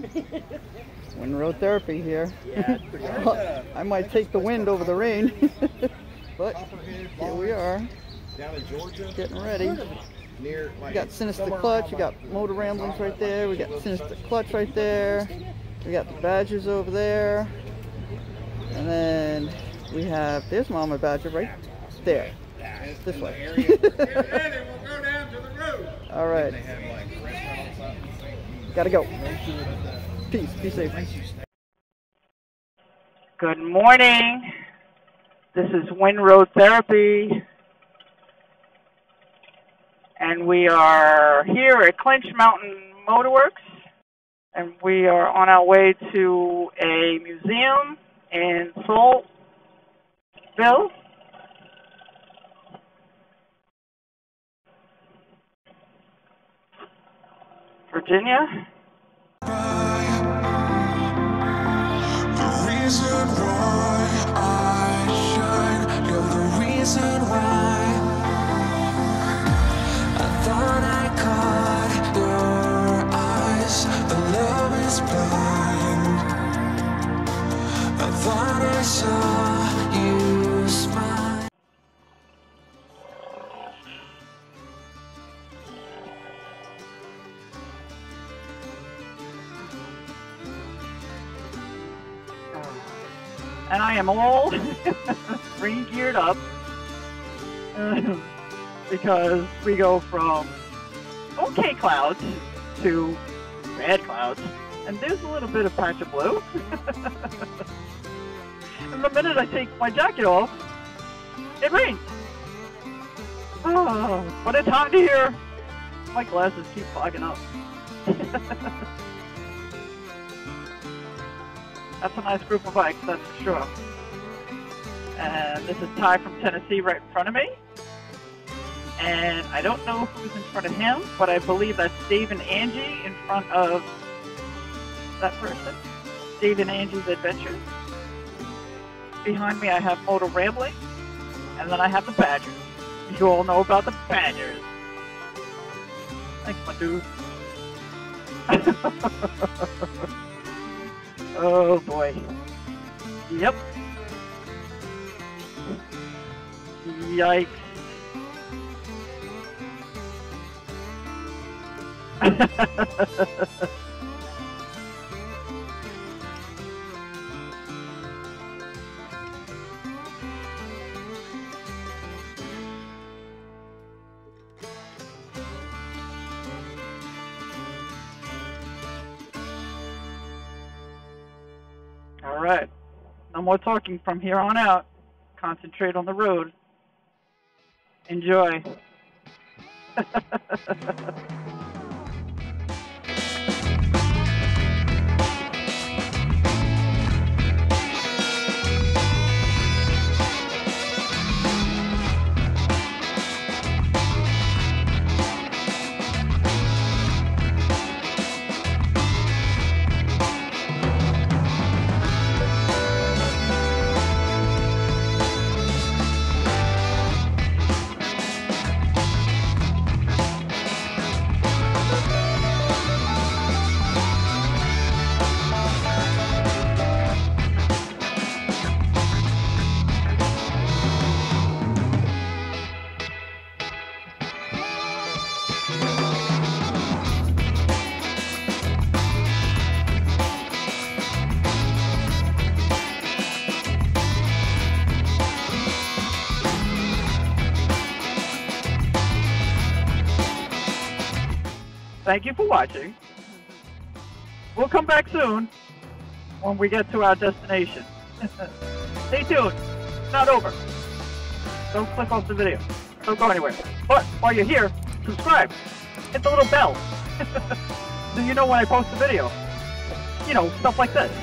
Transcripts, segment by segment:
Wind.Road.Therapy here. Yeah, it's pretty hard. I might take the wind over the rain, but here we are, Down in Georgia, getting ready. Near, like, We got Sinister Clutch, we got Motor Ramblings right there, we got Sinister Clutch right there, we got the Badgers over there, and then we have, there's Mama Badger right there, this way. All right, gotta go. Peace, be safe. Good morning. This is Wind.Road.Therapy. And we are here at Clinch Mountain Motorworks. And we are on our way to a museum in Saltville. Virginia. And I am all re-geared up because we go from okay clouds to bad clouds, and there's a little bit of patch of blue. And the minute I take my jacket off, it rains. Oh, but it's hot here. My glasses keep fogging up. That's a nice group of bikes, that's for sure. And this is Ty from Tennessee right in front of me. And I don't know who's in front of him, but I believe that's Dave and Angie in front of that person. Dave and Angie's Adventures. Behind me I have Motor Rambling. And then I have the Badgers. You all know about the Badgers. Thanks, my dude. Oh boy. Yep. Yikes. All right. No more talking from here on out. Concentrate on the road. Enjoy. Thank you for watching. We'll come back soon when we get to our destination. Stay tuned. It's not over. Don't click off the video. Don't go anywhere. But while you're here, subscribe. Hit the little bell. So you know when I post a video. You know, stuff like this.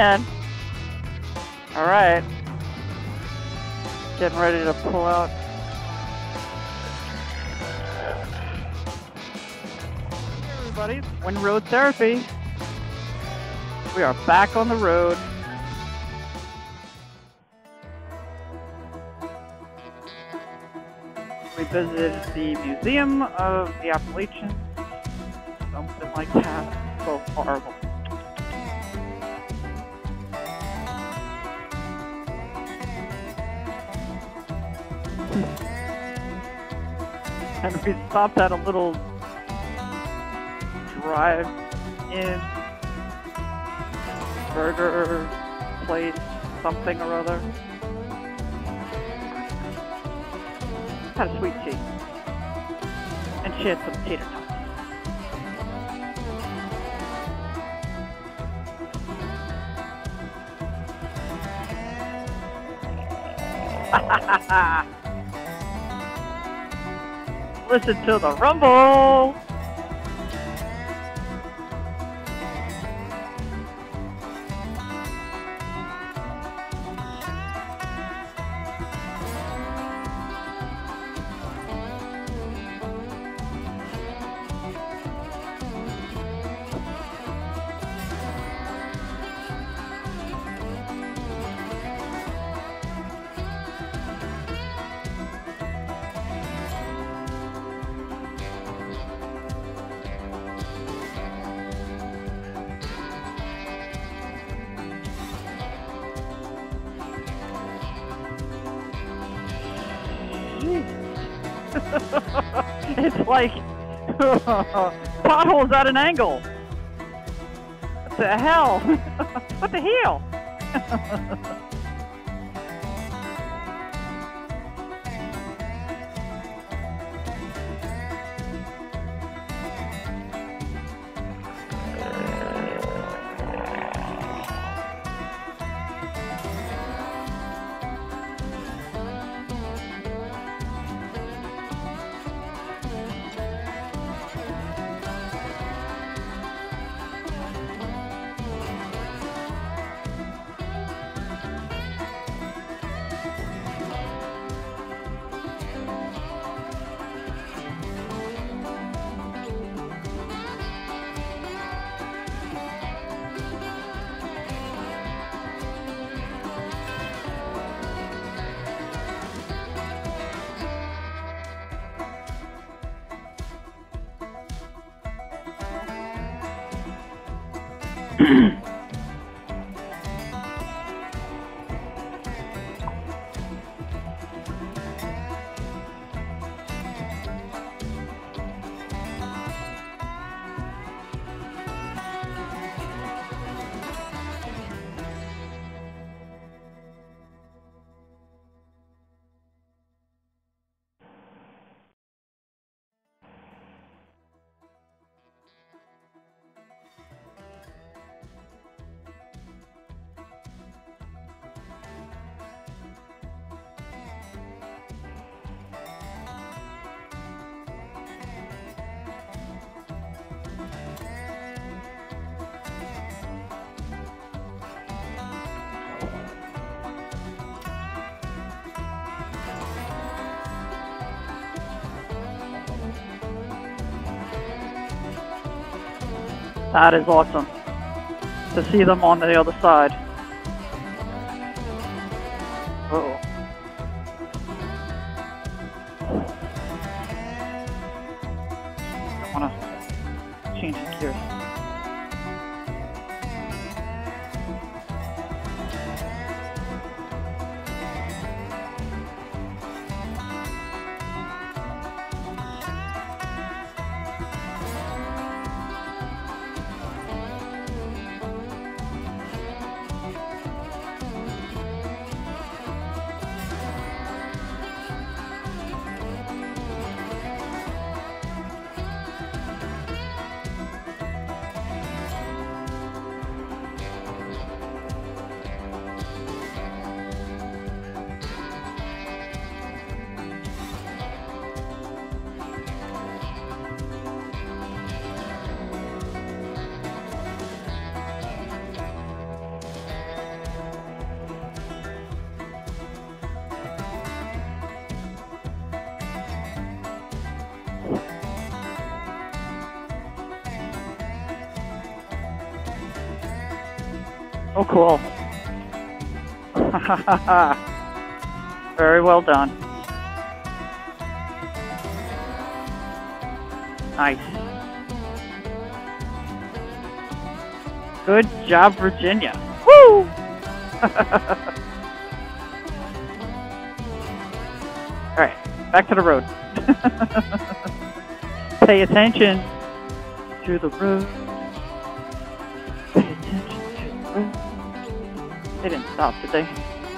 in. All right. Getting ready to pull out. Hey everybody, Wind.Road.Therapy. We are back on the road. We visited the Museum of the Appalachians. Something like that. So horrible. And we stopped at a little drive-in burger place, something or other. Had a sweet tea. And she had some tater tots. Listen to the rumble! It's like potholes at an angle. What the hell? What the hell? That is awesome to see them on the other side. Uh-oh. I want to change the gears. Oh, cool. Very well done. Nice. Good job, Virginia. Woo! Alright, back to the road. Pay attention to the road. Pay attention to the road. They didn't stop, did they?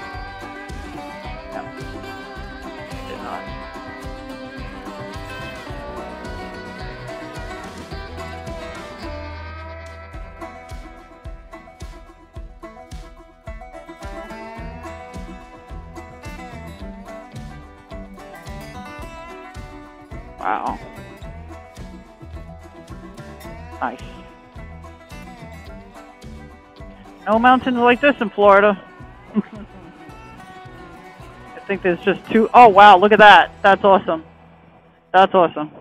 No. They did not. Wow. Nice. No mountains like this in Florida. I think there's just two. Oh, wow, look at that. That's awesome. That's awesome.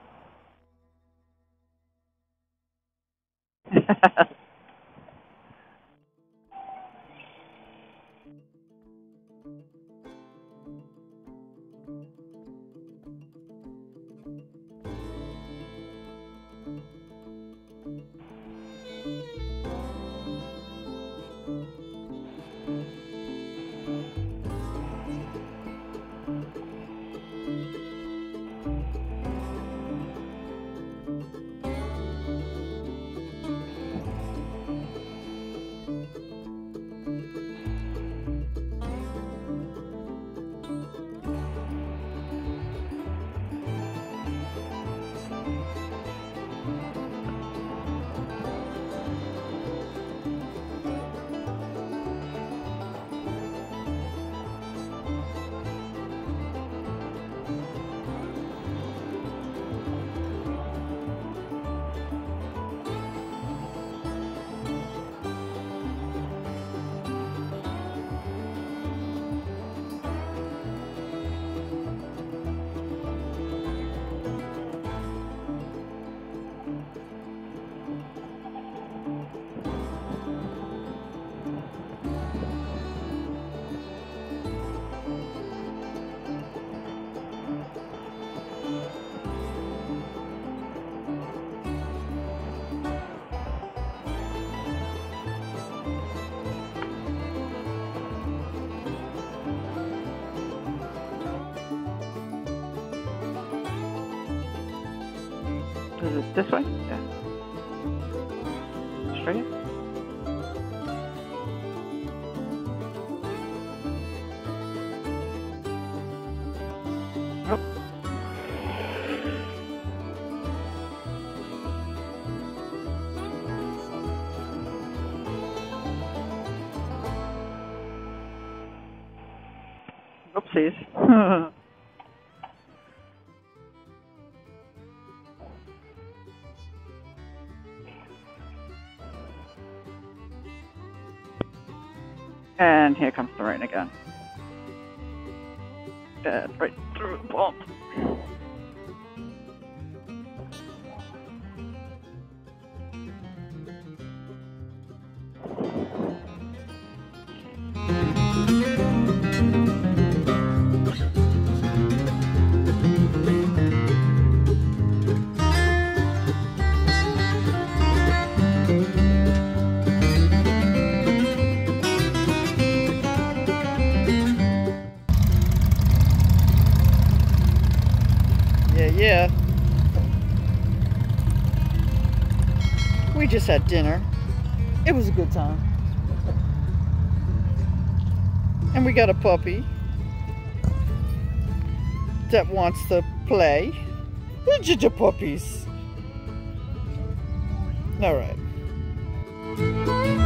Is it this way? Yeah. Straight? Oh. Oopsies. And here comes the rain again. Dead right through the bump. Yeah. We just had dinner. It was a good time. And we got a puppy that wants to play. We're just puppies. All right.